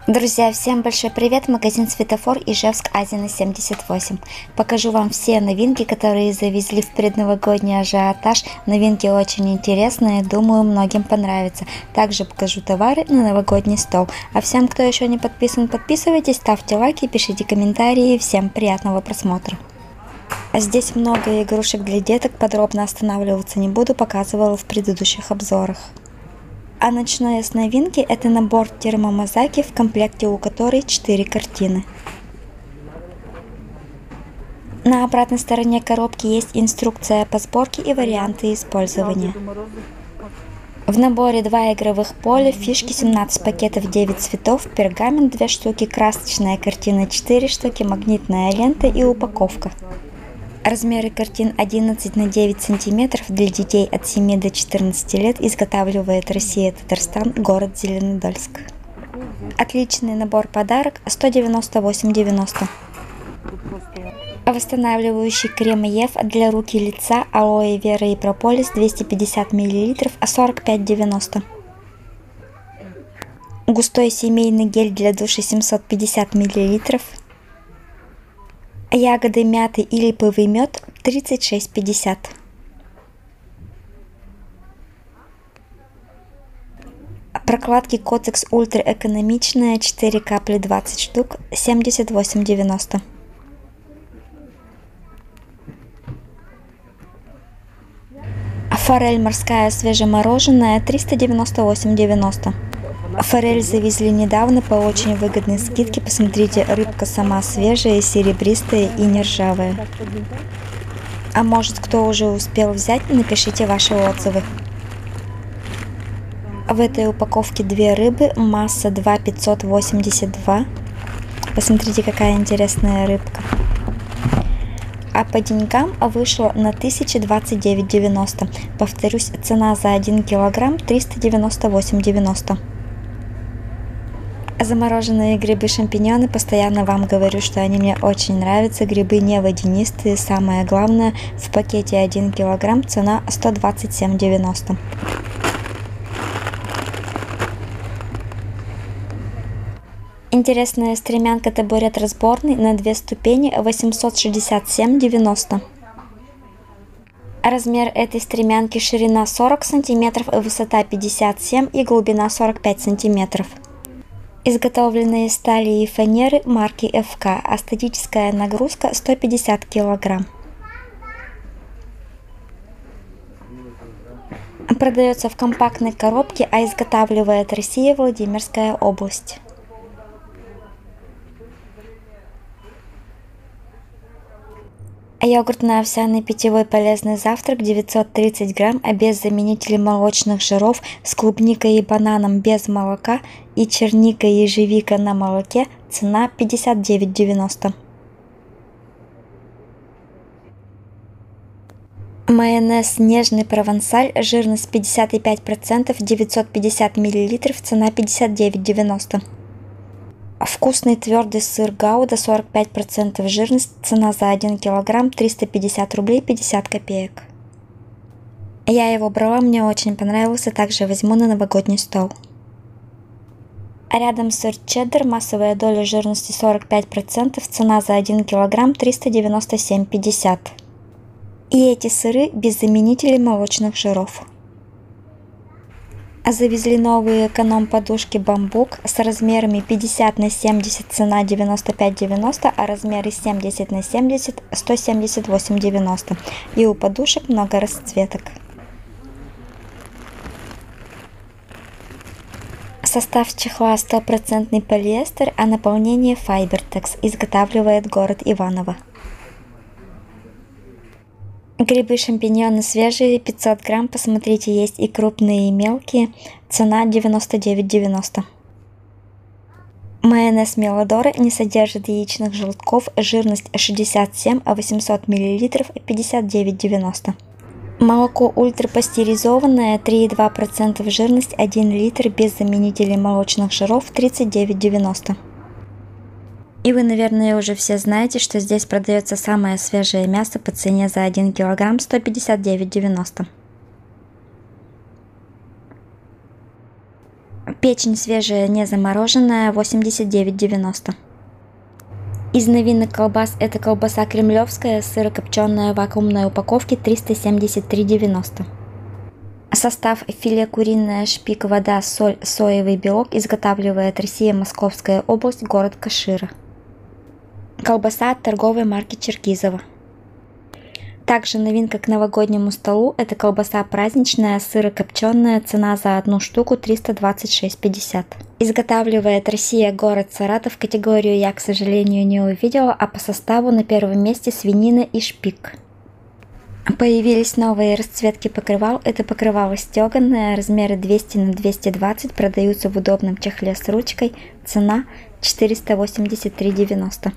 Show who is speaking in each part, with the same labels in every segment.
Speaker 1: Друзья, всем большой привет! Магазин Светофор, Ижевск, Азина 78. Покажу вам все новинки, которые завезли в предновогодний ажиотаж. Новинки очень интересные, думаю, многим понравится. Также покажу товары на новогодний стол. А всем, кто еще не подписан, подписывайтесь, ставьте лайки, пишите комментарии. Всем приятного просмотра! Здесь много игрушек для деток, подробно останавливаться не буду, показывала в предыдущих обзорах. А начиная с новинки, это набор термомозаики, в комплекте у которой 4 картины. На обратной стороне коробки есть инструкция по сборке и варианты использования. В наборе 2 игровых поля, фишки, 17 пакетов, 9 цветов, пергамент 2 штуки, красочная картина 4 штуки, магнитная лента и упаковка. Размеры картин 11 на 9 сантиметров для детей от 7 до 14 лет. Изготавливает Россия, Татарстан, город Зеленодольск. Отличный набор подарок 198,90. Восстанавливающий крем ЕВ для рук и лица алоэ вера и прополис 250 мл 45,90. Густой семейный гель для душа 750 мл. Ягоды мяты и липовый мед 36,50. Прокладки Котекс ультра экономичная 4 капли 20 штук 78,90. Форель морская свежемороженая 398,90. Форель завезли недавно по очень выгодной скидке. Посмотрите, рыбка сама свежая, серебристая и не ржавая. А может, кто уже успел взять, напишите ваши отзывы. В этой упаковке 2 рыбы, масса 2,582. Посмотрите, какая интересная рыбка. А по деньгам вышло на 1029,90. Повторюсь, цена за 1 килограмм 398,90. Замороженные грибы-шампиньоны, постоянно вам говорю, что они мне очень нравятся. Грибы не водянистые, самое главное, в пакете 1 килограмм цена 127,90. Интересная стремянка табурет разборный на 2 ступени 867,90. Размер этой стремянки: ширина 40 см, высота 57 и глубина 45 см. Изготовленные из стали и фанеры марки ФК. А статическая нагрузка 150 кг. Продается в компактной коробке, а изготавливает Россия, Владимирская область. Йогуртно-овсяный питьевой полезный завтрак 930 грамм, без заменителей молочных жиров, с клубникой и бананом без молока и черника и ежевика на молоке. Цена 59,90. Майонез нежный провансаль, жирность 55%, 950 мл, цена 59,90. Вкусный твердый сыр Гауда 45% жирность, цена за 1 килограмм 350 рублей 50 копеек. Я его брала, мне очень понравился, также возьму на новогодний стол. Рядом сыр чеддер, массовая доля жирности 45%, цена за 1 килограмм 397,50. И эти сыры без заменителей молочных жиров. Завезли новые эконом-подушки бамбук с размерами 50 на 70, цена 95,90, а размеры 70 на 70 178,90. И у подушек много расцветок. Состав чехла 100% полиэстер, а наполнение Файбертекс. Изготавливает город Иваново. Грибы-шампиньоны свежие 500 грамм, посмотрите, есть и крупные, и мелкие, цена 99,90. Майонез Миладора не содержит яичных желтков, жирность 67, а 800 мл 59,90. Молоко ультрапастеризованное 3,2% жирность, 1 литр, без заменителей молочных жиров 39,90. И вы, наверное, уже все знаете, что здесь продается самое свежее мясо по цене за 1 килограмм 159,90. Печень свежая, не замороженная, 89,90. Из новинок колбас это колбаса кремлевская, сырокопченая в вакуумной упаковке, 373,90. Состав: филе куриное, шпик, вода, соль, соевый белок. Изготавливает Россия, Московская область, город Кашира. Колбаса от торговой марки Черкизово. Также новинка к новогоднему столу – это колбаса праздничная, сырокопченая, цена за одну штуку 326,50. Изготавливает Россия, город Саратов. Категорию я, к сожалению, не увидела, а по составу на первом месте свинина и шпик. Появились новые расцветки покрывал. Это покрывало стеганое, размеры 200 на 220, продаются в удобном чехле с ручкой. Цена 483,90.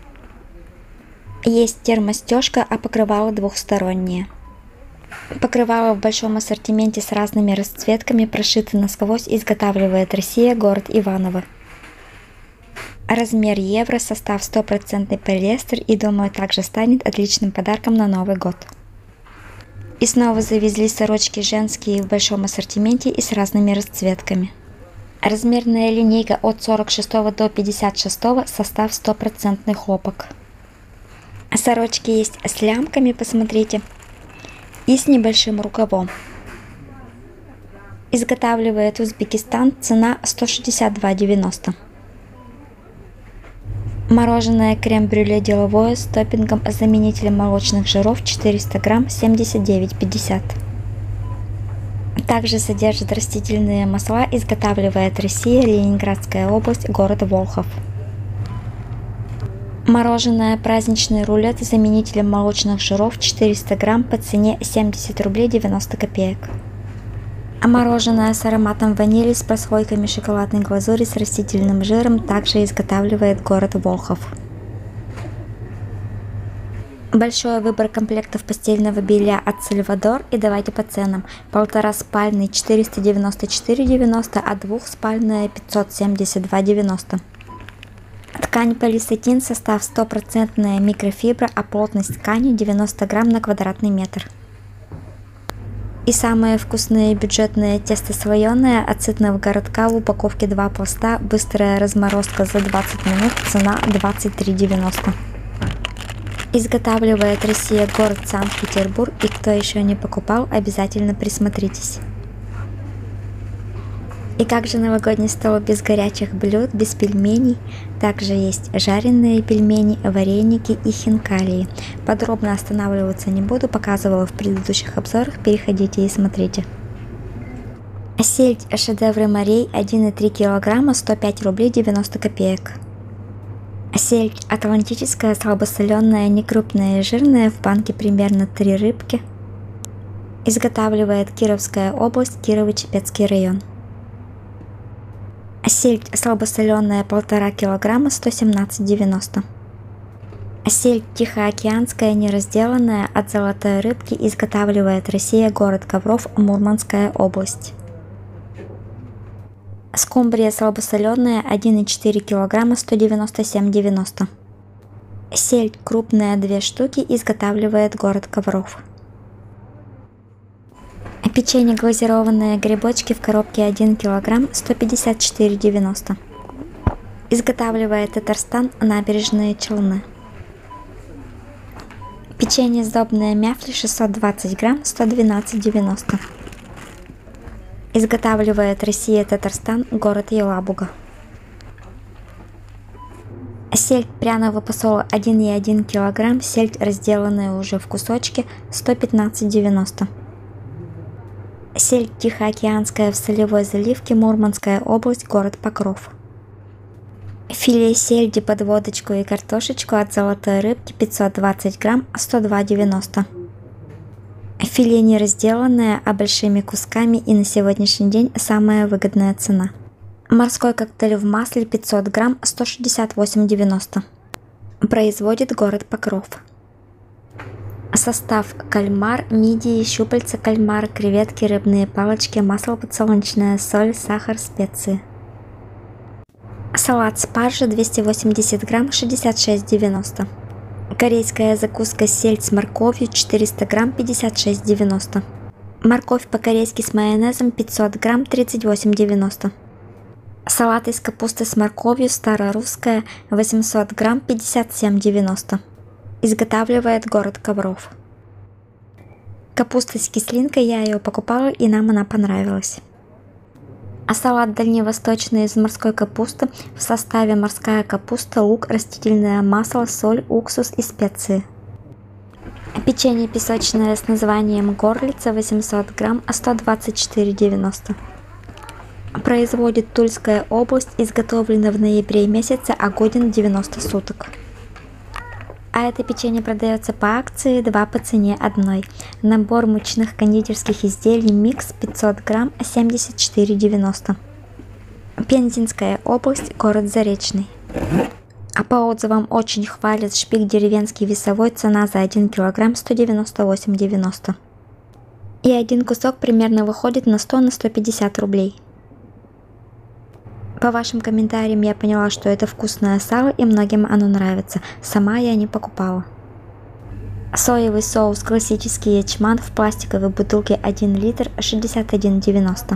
Speaker 1: Есть термостежка, а покрывало двухстороннее. Покрывало в большом ассортименте с разными расцветками, прошиты насквозь. Изготавливает Россия, город Иваново. Размер евро, состав 100% полиэстер, и думаю, также станет отличным подарком на Новый год. И снова завезли сорочки женские в большом ассортименте и с разными расцветками. Размерная линейка от 46 до 56, состав 100% хлопок. Сорочки есть с лямками, посмотрите, и с небольшим рукавом. Изготавливает Узбекистан, цена 162,90. Мороженое крем-брюле деловое с топпингом с заменителем молочных жиров 400 грамм, 79,50. Также содержит растительные масла. Изготавливает Россия, Ленинградская область, город Волхов. Мороженое праздничный рулет с заменителем молочных жиров 400 грамм по цене 70 рублей 90 копеек. А мороженое с ароматом ванили с прослойками шоколадной глазури с растительным жиром также изготавливает город Волхов. Большой выбор комплектов постельного белья от Сальвадор, и давайте по ценам. Полтораспальный 494,90, а двухспальная 572,90. Ткань полисатин, состав 100% микрофибра, а плотность ткани 90 грамм на квадратный метр. И самое вкусное бюджетное тесто слоеное от сытного городка в упаковке 2 пласта, быстрая разморозка за 20 минут, цена 23,90. Изготавливает Россия, город Санкт-Петербург, и кто еще не покупал, обязательно присмотритесь. И как же новогодний стол без горячих блюд, без пельменей? Также есть жареные пельмени, вареники и хинкалии. Подробно останавливаться не буду, показывала в предыдущих обзорах, переходите и смотрите. Сельдь шедевры морей 1,3 кг, 105 рублей 90 копеек. Сельдь атлантическая, слабосоленая, некрупная и жирная, в банке примерно 3 рыбки. Изготавливает Кировская область, Кирово-Чепецкий район. Сельдь слабосоленая 1,5 кг, 117,90. Сельдь тихоокеанская, неразделанная, от золотой рыбки, изготавливает Россия, город Ковров, Мурманская область. Скумбрия слабосоленая 1,4 кг, 197,90. Сельдь крупная 2 штуки, изготавливает город Ковров. Печенье глазированные грибочки в коробке 1 кг, 154,90. Изготавливает Татарстан, Набережные Челны. Печенье сдобное мяфли 620 грамм, 112,90. Изготавливает Россия, Татарстан, город Елабуга. Сельдь пряного посола 1,1 кг, сельдь разделанная уже в кусочки, 115,90. Сельдь тихоокеанская в солевой заливке, Мурманская область, город Покров. Филе сельди под водочку и картошечку от золотой рыбки 520 грамм, 102,90. Филе не разделанное, а большими кусками, и на сегодняшний день самая выгодная цена. Морской коктейль в масле 500 грамм, 168,90. Производит город Покров. Состав: кальмар, мидии, щупальца кальмара, креветки, рыбные палочки, масло подсолнечное, соль, сахар, специи. Салат спаржа 280 грамм, 66,90. Корейская закуска сельдь с морковью 400 грамм, 56,90. Морковь по-корейски с майонезом 500 грамм, 38,90. Салат из капусты с морковью старорусская 800 грамм 57,90. Изготавливает город Ковров. Капуста с кислинкой, я ее покупала и нам она понравилась. А салат дальневосточный из морской капусты в составе морская капуста, лук, растительное масло, соль, уксус и специи. Печенье песочное с названием горлица 800 грамм 124,90. Производит Тульская область, изготовлено в ноябре месяце, а годен 90 суток. А это печенье продается по акции 2 по цене 1. Набор мучных кондитерских изделий микс 500 грамм 74,90. Пензенская область, город Заречный. А по отзывам очень хвалят шпик деревенский весовой, цена за 1 килограмм 198,90. И один кусок примерно выходит на 150 рублей. По вашим комментариям я поняла, что это вкусное сало и многим оно нравится. Сама я не покупала. Соевый соус классический ячман в пластиковой бутылке 1 литр 61,90.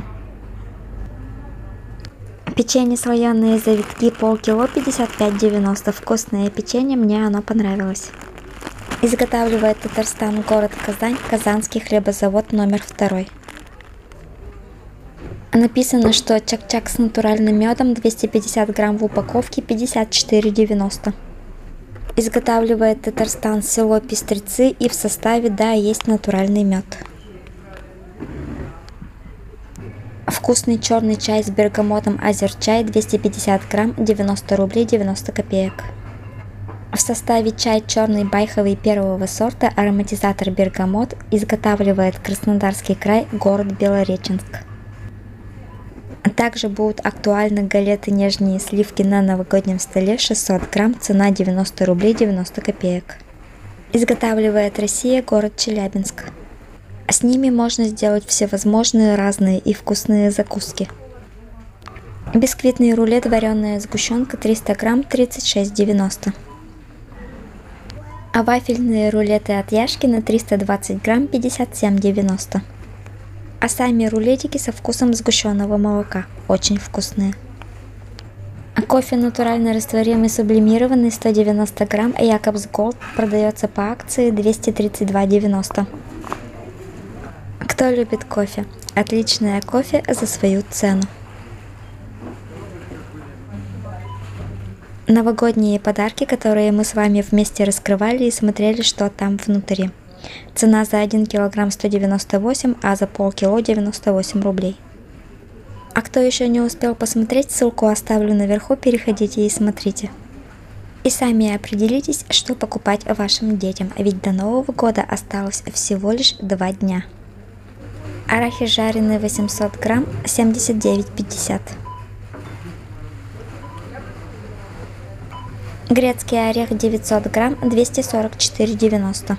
Speaker 1: Печенье слоеные завитки полкило 55,90. Вкусное печенье, мне оно понравилось. Изготавливает Татарстан, город Казань, Казанский хлебозавод номер 2. Написано, что чак-чак с натуральным медом 250 грамм в упаковке 54,90. Изготавливает Татарстан, село Пестрецы, и в составе, да, есть натуральный мед. Вкусный черный чай с бергамотом Азерчай 250 грамм 90 рублей 90 копеек. В составе чай черный байховый первого сорта, ароматизатор бергамот, изготавливает Краснодарский край, город Белореченск. Также будут актуальны галеты нежние сливки на новогоднем столе 600 грамм, цена 90 рублей 90 копеек. Изготавливает Россия, город Челябинск. С ними можно сделать всевозможные разные и вкусные закуски. Бисквитный рулет, вареная сгущенка 300 грамм 36,90. А вафельные рулеты от Яшкино 320 грамм 57,90. А сами рулетики со вкусом сгущенного молока. Очень вкусные. А кофе натурально растворимый сублимированный 190 грамм Якобс Голд продается по акции 232,90. Кто любит кофе? Отличное кофе за свою цену. Новогодние подарки, которые мы с вами вместе раскрывали и смотрели, что там внутри. Цена за 1 килограмм 198, а за полкило 98 рублей. А кто еще не успел посмотреть, ссылку оставлю наверху, переходите и смотрите. И сами определитесь, что покупать вашим детям, ведь до Нового года осталось всего лишь 2 дня. Арахис жареный 800 грамм 79,50. Грецкий орех 900 грамм 244,90.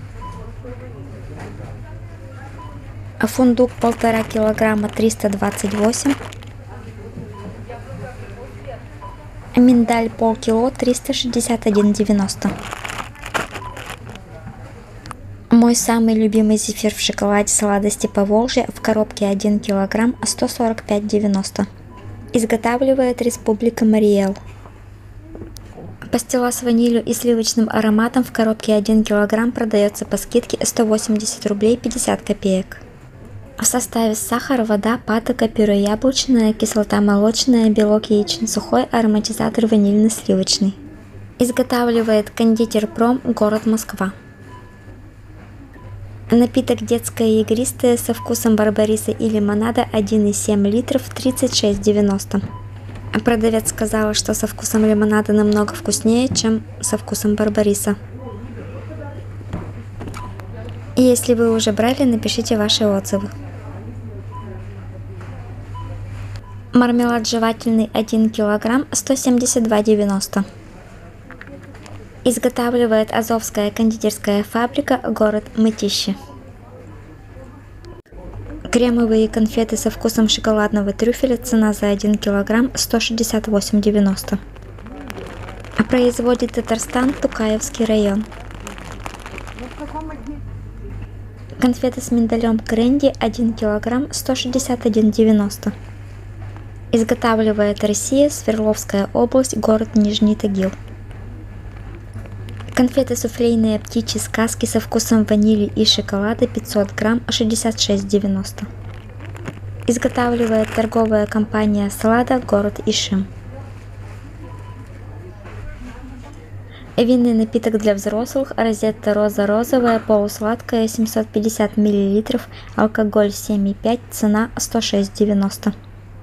Speaker 1: Фундук 1,5 килограмма 328. Миндаль полкило 361,90. Мой самый любимый зефир в шоколаде сладости Поволжья в коробке 1 килограмм 145,90. Изготавливает Республика Мариэл. Пастила с ванилью и сливочным ароматом в коробке 1 килограмм продается по скидке 180 рублей 50 копеек. В составе сахар, вода, патока, пюре яблочное, кислота молочная, белок яичный сухой, ароматизатор ванильно-сливочный. Изготавливает кондитер-пром, город Москва. Напиток детское игристое со вкусом барбариса и лимонада 1,7 литров 36,90. Продавец сказала, что со вкусом лимонада намного вкуснее, чем со вкусом барбариса. И если вы уже брали, напишите ваши отзывы. Мармелад жевательный 1 килограмм 172,90. Изготавливает Азовская кондитерская фабрика, город Мытищи. Кремовые конфеты со вкусом шоколадного трюфеля, цена за 1 килограмм 168,90. Производит Татарстан, Тукаевский район. Конфеты с миндалем Кренди 1 килограмм 161,90. Изготавливает Россия, Свердловская область, город Нижний Тагил. Конфеты суфлейные птичьи сказки со вкусом ванили и шоколада 500 грамм 66,90. Изготавливает торговая компания Салада, город Ишим. Винный напиток для взрослых Розетта Роза розовая, полусладкая, 750 мл, алкоголь 7,5, цена 106,90.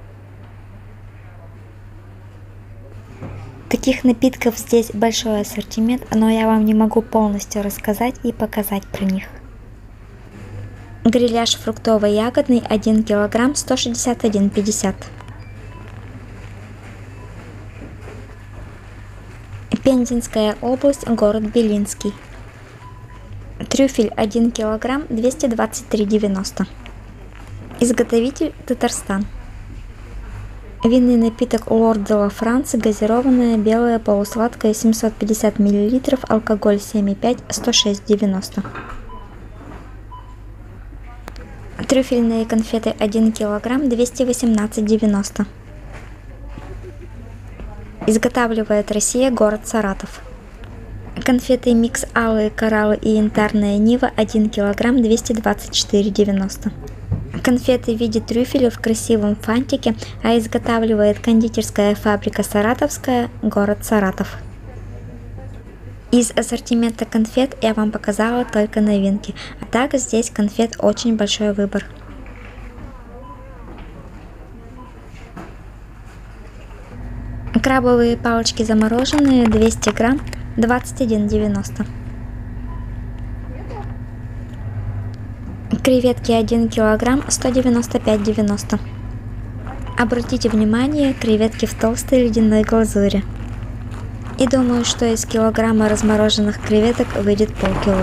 Speaker 1: Таких напитков здесь большой ассортимент, но я вам не могу полностью рассказать и показать про них. Гриляш фруктово-ягодный 1 кг 161,50. Пензенская область, город Белинский. Трюфель 1 кг 223,90. Изготовитель Татарстан. Винный напиток Лорд де ла Франс, газированная, белая, полусладкая, 750 мл, алкоголь 7,5, 106,90. Трюфельные конфеты 1 кг 218,90. Изготавливает Россия, город Саратов. Конфеты микс алые кораллы и янтарная нива 1 кг 224,90. Конфеты в виде трюфеля в красивом фантике, а изготавливает кондитерская фабрика Саратовская, город Саратов. Из ассортимента конфет я вам показала только новинки, а так здесь конфет очень большой выбор. Крабовые палочки замороженные 200 грамм 21,90. Креветки 1 кг 195,90. Обратите внимание, креветки в толстой ледяной глазури. И думаю, что из килограмма размороженных креветок выйдет полкило.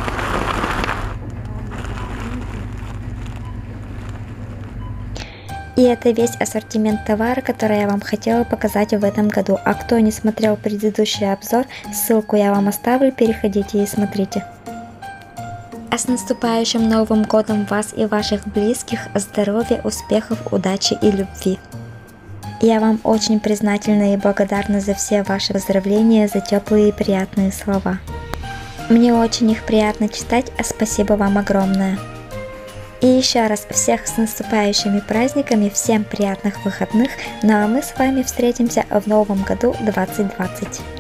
Speaker 1: И это весь ассортимент товара, который я вам хотела показать в этом году. А кто не смотрел предыдущий обзор, ссылку я вам оставлю, переходите и смотрите. А с наступающим Новым Годом вас и ваших близких, здоровья, успехов, удачи и любви. Я вам очень признательна и благодарна за все ваши поздравления, за теплые и приятные слова. Мне очень их приятно читать, а спасибо вам огромное. И еще раз всех с наступающими праздниками, всем приятных выходных, ну а мы с вами встретимся в новом году 2020.